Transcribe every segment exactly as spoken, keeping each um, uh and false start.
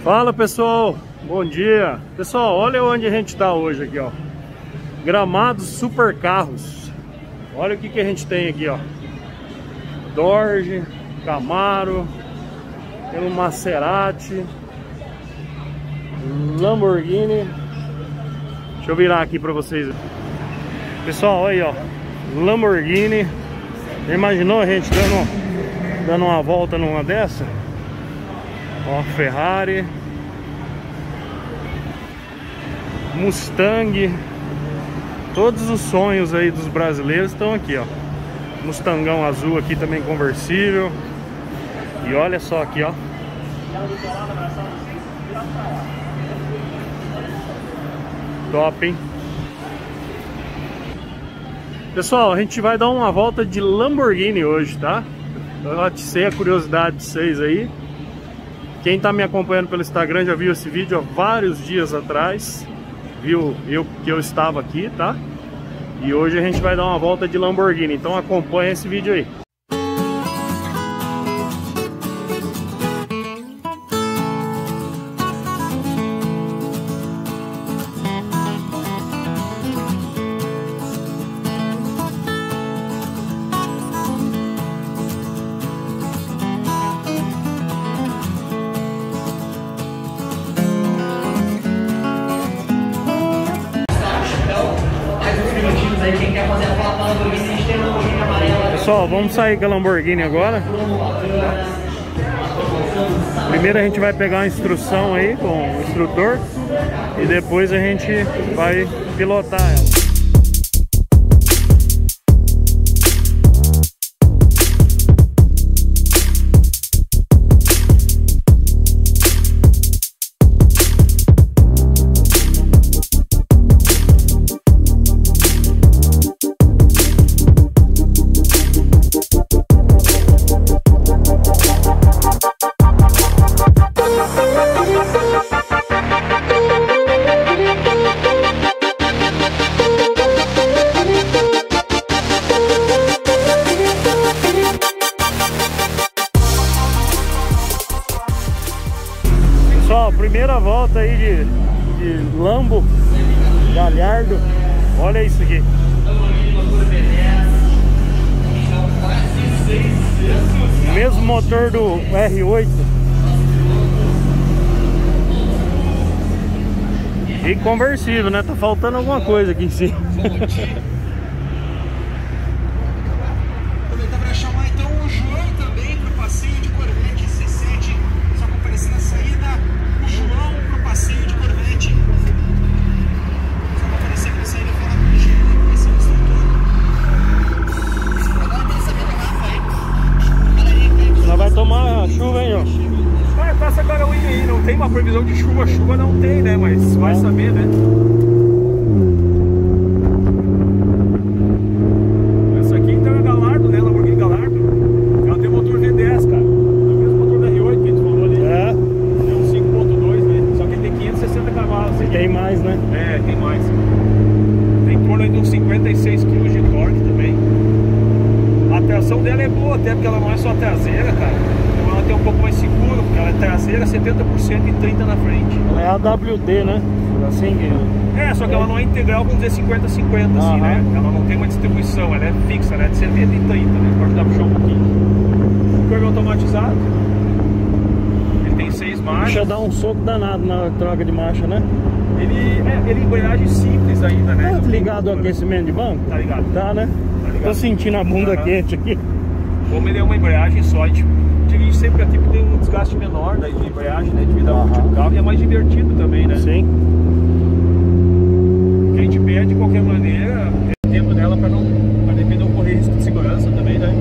Fala pessoal, bom dia. Pessoal, olha onde a gente está hoje aqui, ó. Gramados Super Carros. Olha o que que a gente tem aqui, ó. Dodge, Camaro, tem um Maserati, Lamborghini. Deixa eu virar aqui para vocês. Pessoal, olha aí, ó. Lamborghini. Já imaginou a gente dando, dando uma volta numa dessa? Ó, Ferrari, Mustang. Todos os sonhos aí dos brasileiros estão aqui, ó. Mustangão azul aqui também conversível. E olha só aqui, ó. Top, hein? Pessoal, a gente vai dar uma volta de Lamborghini hoje, tá? Eu aticei a curiosidade de vocês aí. Quem tá me acompanhando pelo Instagram já viu esse vídeo há vários dias atrás. Viu eu, que eu estava aqui, tá? E hoje a gente vai dar uma volta de Lamborghini. Então acompanha esse vídeo aí. Pessoal, vamos sair com a Lamborghini agora. Primeiro a gente vai pegar uma instrução aí com o instrutor e depois a gente vai pilotar ela. Pessoal, primeira volta aí de, de Lambo Gallardo. Olha isso aqui. Mesmo motor do R oito. E conversível, né? Tá faltando alguma coisa aqui em cima. Aproveitar para chamar então o João também para o passeio de Corvette C sete. Só que aparecer na saída o João para o passeio de Corvette. Só que aparecer para a saída falar com o Jean, vai ser o instrutor. Agora tem essa garrafa aí. Já vai tomar chuva, hein, ó. Ah, passa agora o aí, não tem uma previsão de chuva, chuva não tem, né? Mas vai saber, né? Essa aqui então é Gallardo, né? Lamborghini Gallardo. Ela tem motor V dez, cara. É o mesmo motor da R oito que a gente falou ali. É. É um cinco ponto dois, né? Só que ele tem quinhentos e sessenta cavalos. E tem mais, né? É, tem mais. Tem em torno de uns cinquenta e seis quilos de torque também. A tração dela é boa, até porque ela não é só traseira, cara. Então ela tem um pouco mais seguro, porque ela é traseira setenta por cento e trinta por cento na frente. Ela é A W D, né? Assim que... É, só que ela não é integral, vamos dizer cinquenta a cinquenta, assim, Aham. né? Ela não tem uma distribuição, ela é fixa, ela é de setenta e trinta, né? Pode dar puxar um pouquinho. O câmbio automatizado. Ele tem seis marchas. Deixa dar um soco danado na troca de marcha, né? Ele é ele embreagem simples ainda, né? Tá ligado ao aquecimento de banco? Tá ligado. Tá, né? Tá ligado. Tô sentindo a bunda Aham. quente aqui. Como ele é uma embreagem só, a gente dirige sempre a tipo de um desgaste menor da embreagem, né? Devido ao tipo de carro, e é mais divertido também, né? Sim. O que a gente pede de qualquer maneira, ter tempo dela para não, para depender ocorrer risco de segurança também, né?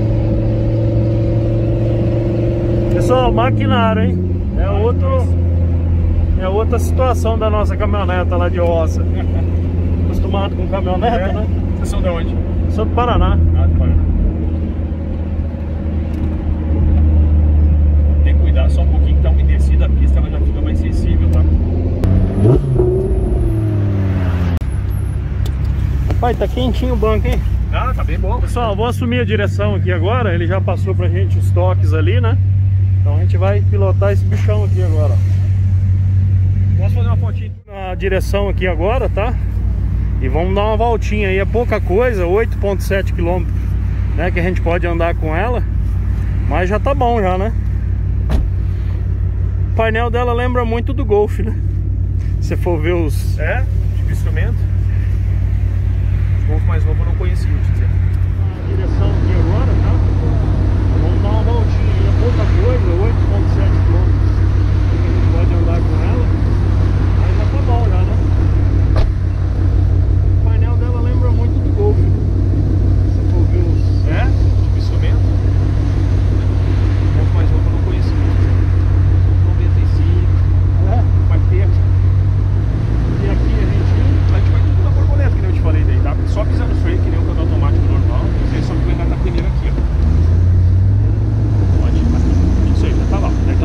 Pessoal, maquinário, hein? É outro... É outra situação da nossa caminhoneta lá de roça. Acostumado com caminhoneta, É. né? Vocês são de onde? Sou do Paraná. Ah, do Paraná. Tem que cuidar só um pouquinho que tá umedecida a pista, ela já fica mais sensível, tá? Pai, tá quentinho o banco, hein? Ah, tá bem bom. Pessoal, vou assumir a direção aqui agora. Ele já passou pra gente os toques ali, né? Então a gente vai pilotar esse bichão aqui agora, ó. a direção aqui agora, tá? E vamos dar uma voltinha aí, é pouca coisa, oito ponto sete quilômetros, né, que a gente pode andar com ela. Mas já tá bom já, né? O painel dela lembra muito do Golf, né? Se for ver os... É, tipo instrumento. Golf mais novo eu não conhecia, vou te dizer. A direção aqui agora, tá? Vamos dar uma voltinha aí, é pouca coisa, oito ponto sete quilômetros. A gente pode andar com ela. Mas já tá bom já, né? O painel dela lembra muito do Golf, né? Se for ver os... É, tipo instrumento. Golf mais novo eu não conhecia, vou te dizer. noventa e cinco. É? Vai ter. E aqui a gente... A gente vai tudo na borboleta, que nem eu te falei daí, tá? Só pisar no freio, que nem o câmbio automático normal. Só que vai andar com a primeira aqui, ó. Pode ir, isso aí, já tá lá. Daqui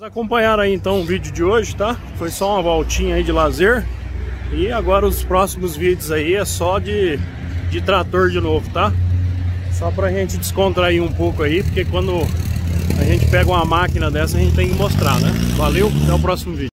Acompanharam aí então o vídeo de hoje, tá? Foi só uma voltinha aí de lazer. E agora os próximos vídeos aí é só de, de trator de novo, tá? Só pra gente descontrair um pouco aí, porque quando a gente pega uma máquina dessa a gente tem que mostrar, né? Valeu, até o próximo vídeo.